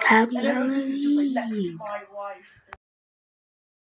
Happy And everyone else is just like, let's Halloween. my wife.